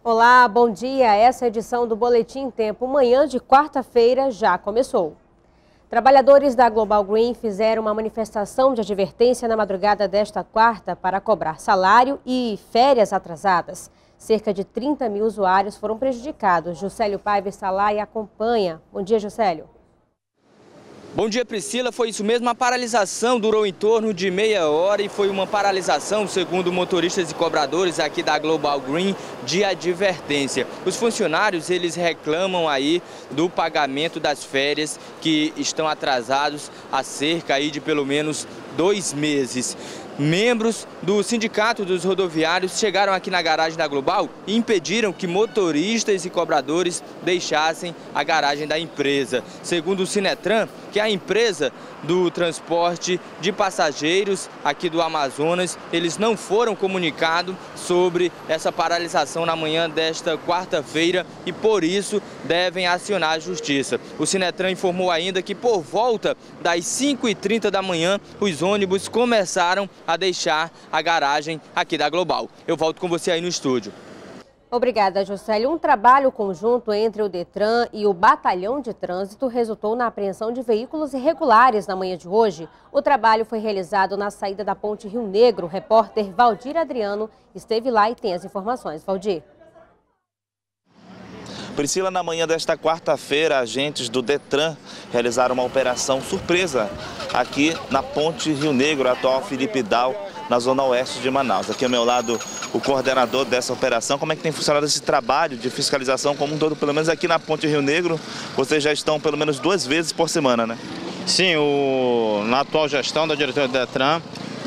Olá, bom dia. Essa edição do Boletim em Tempo, manhã de quarta-feira, já começou. Trabalhadores da Global Green fizeram uma manifestação de advertência na madrugada desta quarta para cobrar salário e férias atrasadas. Cerca de 30 mil usuários foram prejudicados. Juscelio Paiva está lá e acompanha. Bom dia, Juscelio. Bom dia, Priscila. Foi isso mesmo, a paralisação durou em torno de meia hora e foi uma paralisação, segundo motoristas e cobradores aqui da Global Green, de advertência. Os funcionários, eles reclamam aí do pagamento das férias que estão atrasados há cerca aí de pelo menos 2 meses. Membros do Sindicato dos Rodoviários chegaram aqui na garagem da Global e impediram que motoristas e cobradores deixassem a garagem da empresa. Segundo o Sinetran, que é a empresa do transporte de passageiros aqui do Amazonas, eles não foram comunicados sobre essa paralisação na manhã desta quarta-feira e por isso devem acionar a justiça. O Sinetran informou ainda que por volta das 5h30 da manhã os ônibus começaram a deixar a garagem aqui da Global. Eu volto com você aí no estúdio. Obrigada, Juscelio. Um trabalho conjunto entre o Detran e o Batalhão de Trânsito resultou na apreensão de veículos irregulares na manhã de hoje. O trabalho foi realizado na saída da Ponte Rio Negro. O repórter Valdir Adriano esteve lá e tem as informações. Valdir. Priscila, na manhã desta quarta-feira, agentes do Detran realizaram uma operação surpresa aqui na Ponte Rio Negro, atual Felipe Dal, na zona oeste de Manaus. Aqui ao meu lado, o coordenador dessa operação. Como é que tem funcionado esse trabalho de fiscalização como um todo? Pelo menos aqui na Ponte Rio Negro, vocês já estão pelo menos 2 vezes por semana, né? Sim, na atual gestão da diretoria do Detran,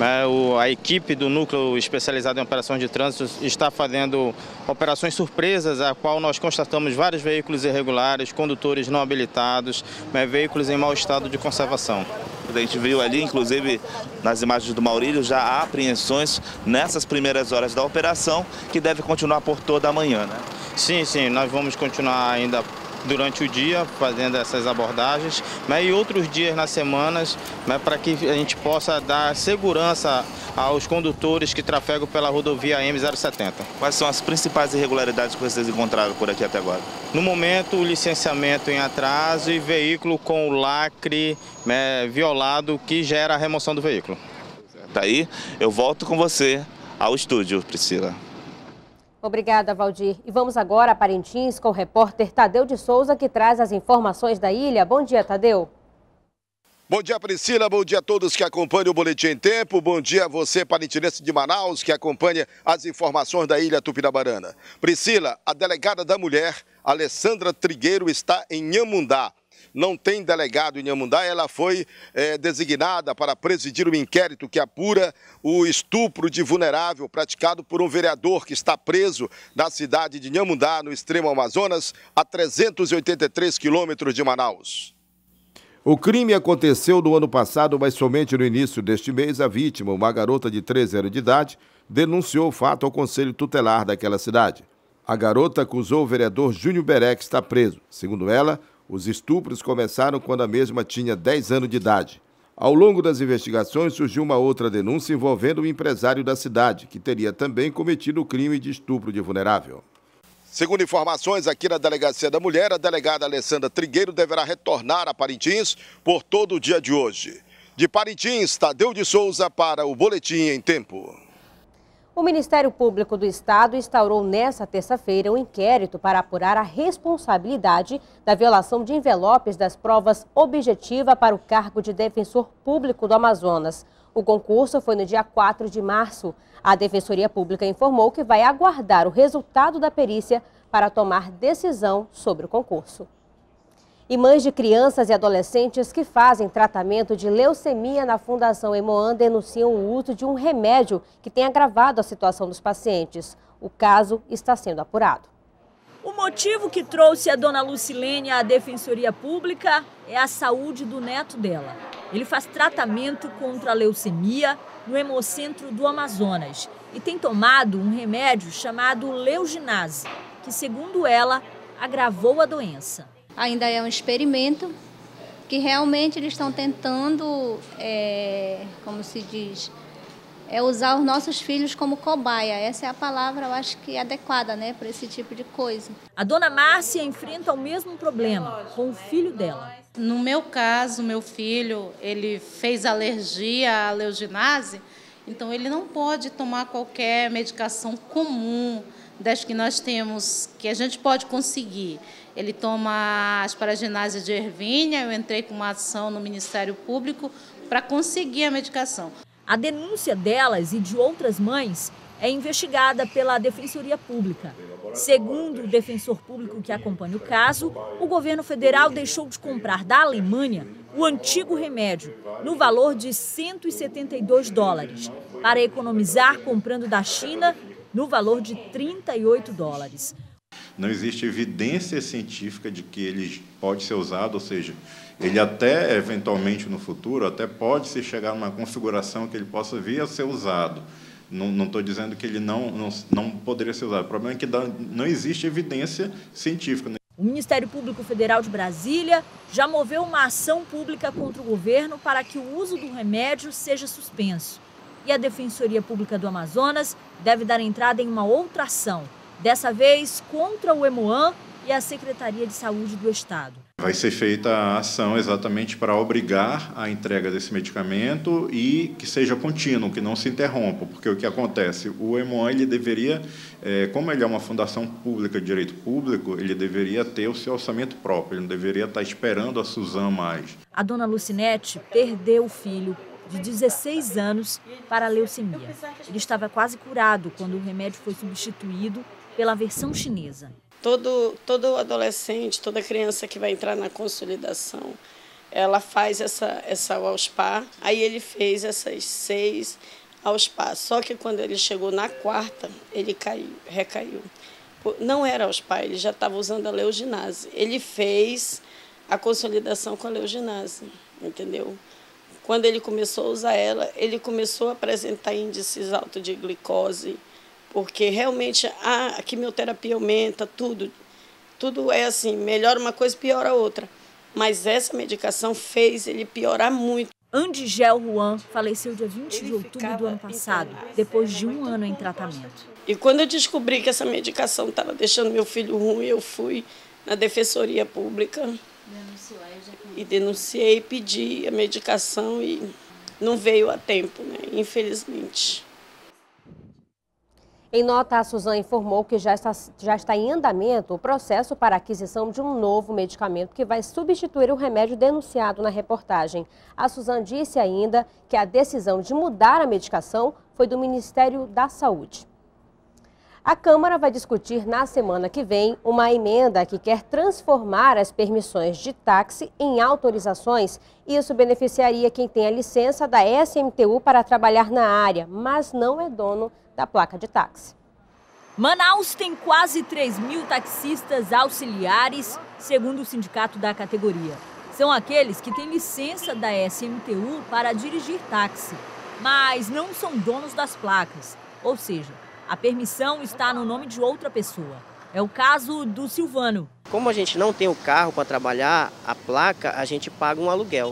a equipe do Núcleo Especializado em Operações de Trânsito está fazendo operações surpresas, a qual nós constatamos vários veículos irregulares, condutores não habilitados, veículos em mau estado de conservação. A gente viu ali, inclusive, nas imagens do Maurílio, já há apreensões nessas primeiras horas da operação, que deve continuar por toda a manhã, né? Sim, nós vamos continuar ainda durante o dia fazendo essas abordagens, e outros dias nas semanas, para que a gente possa dar segurança aos condutores que trafegam pela rodovia M070. Quais são as principais irregularidades que vocês encontraram por aqui até agora? No momento, o licenciamento em atraso e veículo com o lacre violado, que gera a remoção do veículo. Daí, eu volto com você ao estúdio, Priscila. Obrigada, Valdir. E vamos agora a Parintins com o repórter Tadeu de Souza, que traz as informações da ilha. Bom dia, Tadeu. Bom dia, Priscila. Bom dia a todos que acompanham o Boletim em Tempo. Bom dia a você, parintinense de Manaus, que acompanha as informações da ilha Tupinabarana. Priscila, a delegada da mulher, Alessandra Trigueiro, está em Nhamundá. Não tem delegado em Nhamundá, ela foi designada para presidir o inquérito que apura o estupro de vulnerável praticado por um vereador que está preso na cidade de Nhamundá, no extremo Amazonas, a 383 quilômetros de Manaus. O crime aconteceu no ano passado, mas somente no início deste mês a vítima, uma garota de 13 anos de idade, denunciou o fato ao Conselho Tutelar daquela cidade. A garota acusou o vereador Júnior Beré, que está preso. Segundo ela, os estupros começaram quando a mesma tinha 10 anos de idade. Ao longo das investigações, surgiu uma outra denúncia envolvendo o empresário da cidade, que teria também cometido o crime de estupro de vulnerável. Segundo informações aqui na Delegacia da Mulher, a delegada Alessandra Trigueiro deverá retornar a Parintins por todo o dia de hoje. De Parintins, Tadeu de Souza para o Boletim em Tempo. O Ministério Público do Estado instaurou nesta terça-feira um inquérito para apurar a responsabilidade da violação de envelopes das provas objetiva para o cargo de defensor público do Amazonas. O concurso foi no dia 4 de março. A Defensoria Pública informou que vai aguardar o resultado da perícia para tomar decisão sobre o concurso. E mães de crianças e adolescentes que fazem tratamento de leucemia na Fundação Emoan denunciam o uso de um remédio que tem agravado a situação dos pacientes. O caso está sendo apurado. O motivo que trouxe a dona Lucilene à Defensoria Pública é a saúde do neto dela. Ele faz tratamento contra a leucemia no Hemocentro do Amazonas e tem tomado um remédio chamado Leuginase, que, segundo ela, agravou a doença. Ainda é um experimento que realmente eles estão tentando, como se diz, é usar os nossos filhos como cobaia. Essa é a palavra, eu acho que adequada, né, para esse tipo de coisa. A dona Márcia enfrenta o mesmo problema com o filho dela. No meu caso, meu filho, ele fez alergia à Leuginase, então ele não pode tomar qualquer medicação comum das que nós temos, que a gente pode conseguir. Ele toma asparaginase de ervínia, eu entrei com uma ação no Ministério Público para conseguir a medicação. A denúncia delas e de outras mães é investigada pela Defensoria Pública. Segundo o defensor público que acompanha o caso, o governo federal deixou de comprar da Alemanha o antigo remédio, no valor de $172, para economizar comprando da China no valor de $38. Não existe evidência científica de que ele pode ser usado, ou seja, ele até, eventualmente, no futuro, até pode se chegar numa configuração que ele possa vir a ser usado. Não estou dizendo que ele não poderia ser usado. O problema é que não existe evidência científica. O Ministério Público Federal de Brasília já moveu uma ação pública contra o governo para que o uso do remédio seja suspenso. E a Defensoria Pública do Amazonas deve dar entrada em uma outra ação, dessa vez contra o Hemoan e a Secretaria de Saúde do Estado. Vai ser feita a ação exatamente para obrigar a entrega desse medicamento e que seja contínuo, que não se interrompa, porque o que acontece, o Hemoan, ele deveria, como ele é uma fundação pública de direito público, ele deveria ter o seu orçamento próprio, ele não deveria estar esperando a Suzam mais. A dona Lucinete perdeu o filho de 16 anos para a leucemia. Ele estava quase curado quando o remédio foi substituído pela versão chinesa. Todo adolescente, toda criança que vai entrar na consolidação, ela faz essa Alspar, aí ele fez essas 6 Alspar. Só que quando ele chegou na 4ª, ele recaiu. Não era Alspar, ele já estava usando a Leuginase. Ele fez a consolidação com a Leuginase, entendeu? Quando ele começou a usar ela, ele começou a apresentar índices altos de glicose, porque realmente a quimioterapia aumenta, tudo é assim, melhora uma coisa, piora outra. Mas essa medicação fez ele piorar muito. Andigel Juan faleceu dia 20 de outubro do ano passado, depois de 1 ano em tratamento. E quando eu descobri que essa medicação estava deixando meu filho ruim, eu fui na Defensoria Pública e denunciei, pedi a medicação e não veio a tempo, né? Infelizmente. Em nota, a Suzam informou que já está em andamento o processo para a aquisição de um novo medicamento que vai substituir o remédio denunciado na reportagem. A Suzam disse ainda que a decisão de mudar a medicação foi do Ministério da Saúde. A Câmara vai discutir na semana que vem uma emenda que quer transformar as permissões de táxi em autorizações. Isso beneficiaria quem tem a licença da SMTU para trabalhar na área, mas não é dono da placa de táxi. Manaus tem quase 3.000 taxistas auxiliares, segundo o sindicato da categoria. São aqueles que têm licença da SMTU para dirigir táxi, mas não são donos das placas, ou seja, a permissão está no nome de outra pessoa. É o caso do Silvano. Como a gente não tem o carro para trabalhar, a placa, a gente paga um aluguel.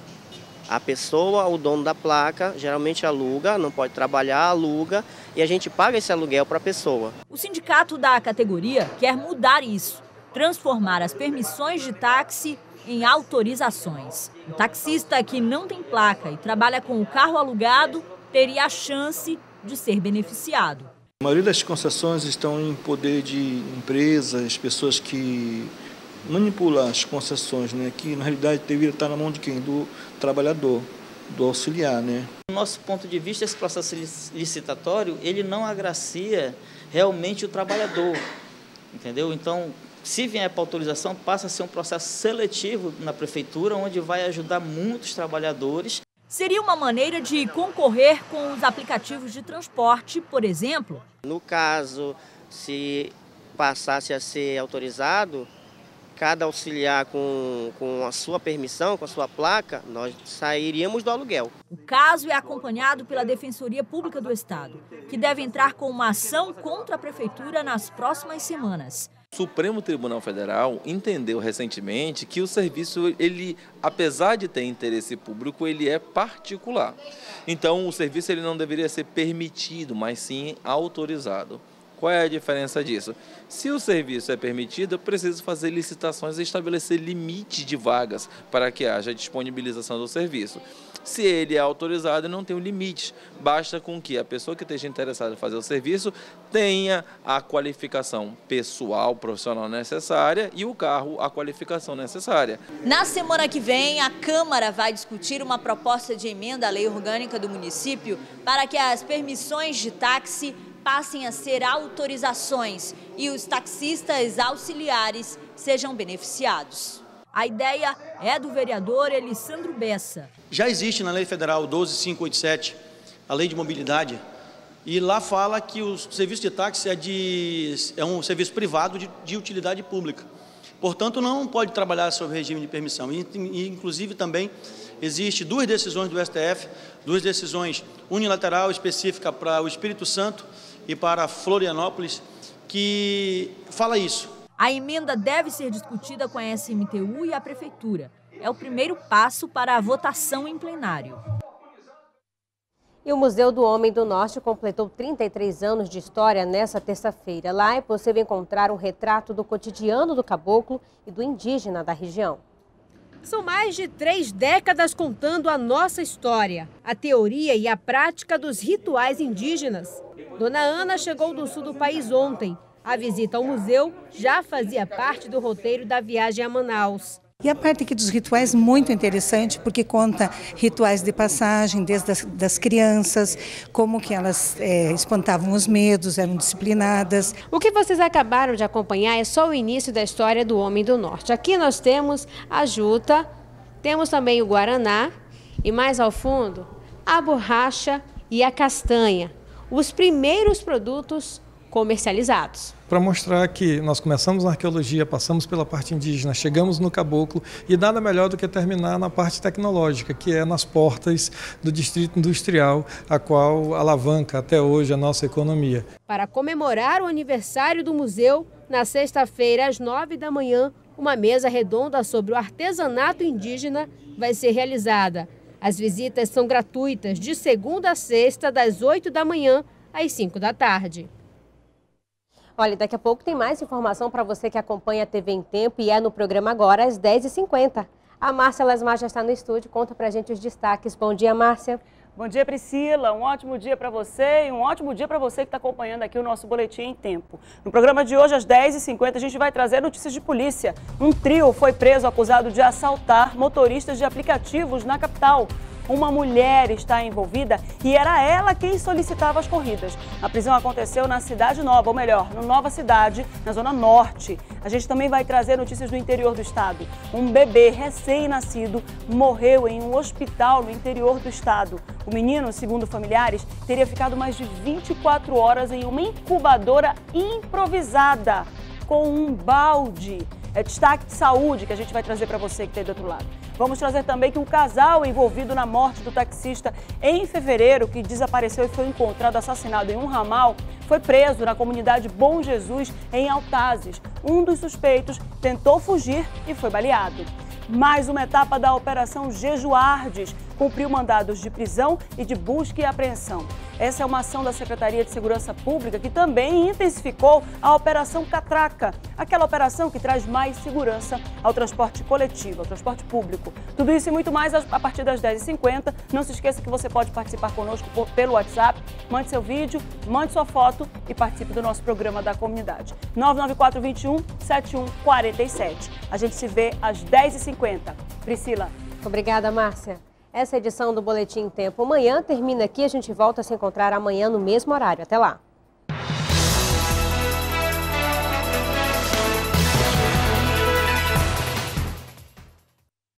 A pessoa, o dono da placa, geralmente aluga, não pode trabalhar, aluga, e a gente paga esse aluguel para a pessoa. O sindicato da categoria quer mudar isso, transformar as permissões de táxi em autorizações. O taxista que não tem placa e trabalha com o carro alugado teria a chance de ser beneficiado. A maioria das concessões estão em poder de empresas, pessoas que manipulam as concessões, né? Que na realidade deveria estar na mão de quem? Do trabalhador, do auxiliar, né? Do nosso ponto de vista, esse processo licitatório, ele não agracia realmente o trabalhador, entendeu? Então, se vier para autorização, passa a ser um processo seletivo na prefeitura, onde vai ajudar muitos trabalhadores. Seria uma maneira de concorrer com os aplicativos de transporte, por exemplo? No caso, se passasse a ser autorizado, cada auxiliar com a sua permissão, com a sua placa, nós sairíamos do aluguel. O caso é acompanhado pela Defensoria Pública do Estado, que deve entrar com uma ação contra a Prefeitura nas próximas semanas. Supremo Tribunal Federal entendeu recentemente que o serviço, ele, apesar de ter interesse público, ele é particular. Então, o serviço ele não deveria ser permitido, mas sim autorizado. Qual é a diferença disso? Se o serviço é permitido, eu preciso fazer licitações e estabelecer limite de vagas para que haja disponibilização do serviço. Se ele é autorizado, não tem um limite. Basta com que a pessoa que esteja interessada em fazer o serviço tenha a qualificação pessoal, profissional necessária e o carro, a qualificação necessária. Na semana que vem, a Câmara vai discutir uma proposta de emenda à lei orgânica do município para que as permissões de táxi passem a ser autorizações e os taxistas auxiliares sejam beneficiados. A ideia é do vereador Elisandro Bessa. Já existe na Lei Federal 12.587, a Lei de Mobilidade, e lá fala que o serviço de táxi é um serviço privado de utilidade pública. Portanto, não pode trabalhar sob regime de permissão. E, inclusive, também existe 2 decisões do STF, 2 decisões unilateral específica para o Espírito Santo e para Florianópolis, que fala isso. A emenda deve ser discutida com a SMTU e a Prefeitura. É o primeiro passo para a votação em plenário. E o Museu do Homem do Norte completou 33 anos de história nesta terça-feira. Lá é possível encontrar um retrato do cotidiano do caboclo e do indígena da região. São mais de 3 décadas contando a nossa história, a teoria e a prática dos rituais indígenas. Dona Ana chegou do sul do país ontem. A visita ao museu já fazia parte do roteiro da viagem a Manaus. E a parte aqui dos rituais muito interessante, porque conta rituais de passagem, desde das crianças, como que elas espantavam os medos, eram disciplinadas. O que vocês acabaram de acompanhar é só o início da história do Homem do Norte. Aqui nós temos a juta, temos também o guaraná e mais ao fundo a borracha e a castanha, os primeiros produtos comercializados. Para mostrar que nós começamos na arqueologia, passamos pela parte indígena, chegamos no caboclo e nada melhor do que terminar na parte tecnológica, que é nas portas do distrito industrial, a qual alavanca até hoje a nossa economia. Para comemorar o aniversário do museu, na sexta-feira às 9 da manhã, uma mesa redonda sobre o artesanato indígena vai ser realizada. As visitas são gratuitas de segunda a sexta, das 8 da manhã às 5 da tarde. Olha, daqui a pouco tem mais informação para você que acompanha a TV em Tempo e é no programa agora às 10h50. A Márcia Lasmar já está no estúdio, conta pra gente os destaques. Bom dia, Márcia. Bom dia, Priscila. Um ótimo dia para você e um ótimo dia para você que está acompanhando aqui o nosso Boletim em Tempo. No programa de hoje, às 10h50, a gente vai trazer notícias de polícia. Um trio foi preso acusado de assaltar motoristas de aplicativos na capital. Uma mulher está envolvida e era ela quem solicitava as corridas. A prisão aconteceu na Cidade Nova, ou melhor, no Nova Cidade, na Zona Norte. A gente também vai trazer notícias do interior do estado. Um bebê recém-nascido morreu em um hospital no interior do estado. O menino, segundo familiares, teria ficado mais de 24 horas em uma incubadora improvisada com um balde. É destaque de saúde que a gente vai trazer para você que está aí do outro lado. Vamos trazer também que um casal envolvido na morte do taxista em fevereiro, que desapareceu e foi encontrado assassinado em um ramal, foi preso na comunidade Bom Jesus, em Altazes. Um dos suspeitos tentou fugir e foi baleado. Mais uma etapa da Operação Jejuardes cumpriu mandados de prisão e de busca e apreensão. Essa é uma ação da Secretaria de Segurança Pública que também intensificou a Operação Catraca, aquela operação que traz mais segurança ao transporte coletivo, ao transporte público. Tudo isso e muito mais a partir das 10h50. Não se esqueça que você pode participar conosco pelo WhatsApp. Mande seu vídeo, mande sua foto e participe do nosso programa da comunidade. 994-21-7147. A gente se vê às 10h50. Priscila. Obrigada, Márcia. Essa edição do Boletim em Tempo amanhã termina aqui. A gente volta a se encontrar amanhã no mesmo horário. Até lá.